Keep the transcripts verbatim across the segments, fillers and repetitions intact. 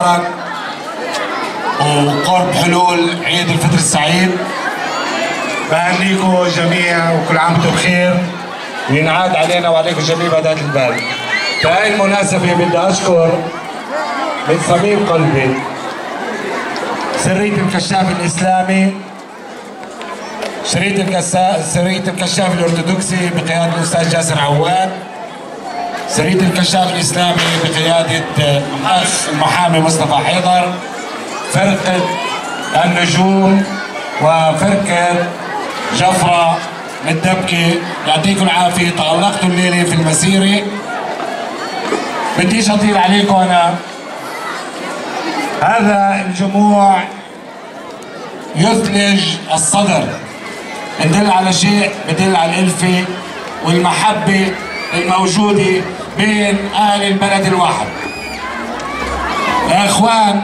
رمضان وقرب حلول عيد الفطر السعيد. بهنيكم جميع وكل عام وانتم بخير، وينعاد علينا وعليكم جميع بذات البال. بهاي المناسبة بدي أشكر من صميم قلبي سرية الكشاف الإسلامي، سرية الكشاف سرية الكشاف الأرثوذكسي بقيادة الأستاذ جاسر عواد، سرية الكشاف الإسلامي بقيادة المحامي مصطفى حيدر، فرقة النجوم وفرقة جفرة الدبكي. يعطيكم العافية، تألقتوا الليلة في المسيرة. بديش أطيل عليكم أنا. هذا الجموع يثلج الصدر، بدل على شيء، بدل على الألفة والمحبة الموجودة بين أهل البلد الواحد. يا إخوان،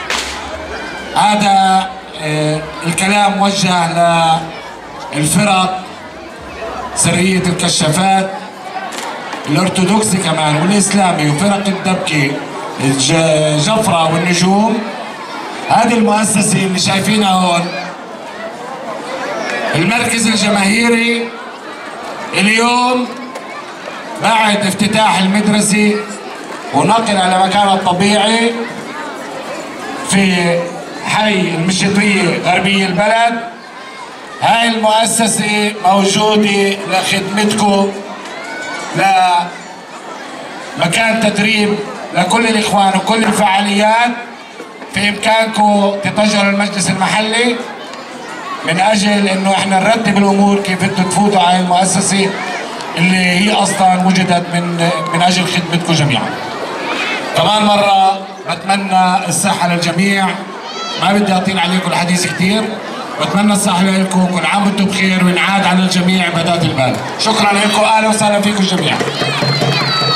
هذا آه الكلام موجه للفرق سرية الكشافات الأرثوذكسي كمان والإسلامي وفرق الدبكة جفرة والنجوم. هذه المؤسسة اللي شايفينها هون المركز الجماهيري اليوم بعد افتتاح المدرسة ونقل على مكانها الطبيعي في حي المشيطية غربية البلد. هاي المؤسسة موجودة لخدمتكم، لمكان تدريب لكل الإخوان وكل الفعاليات. في إمكانكم تتجروا المجلس المحلي من أجل إنه إحنا نرتب الأمور كيف انتم تفوتوا على المؤسسة اللي هي أصلاً وجدت من من أجل خدمتكم جميعاً. كمان مرة بتمنى الصحة للجميع، ما بدي أطيل عليكم الحديث كثير، بتمنى الصحة لكم، كل عام وانتم بخير، وينعاد على الجميع بذات البال. شكراً لكم، أهلا وسهلا فيكم جميعاً.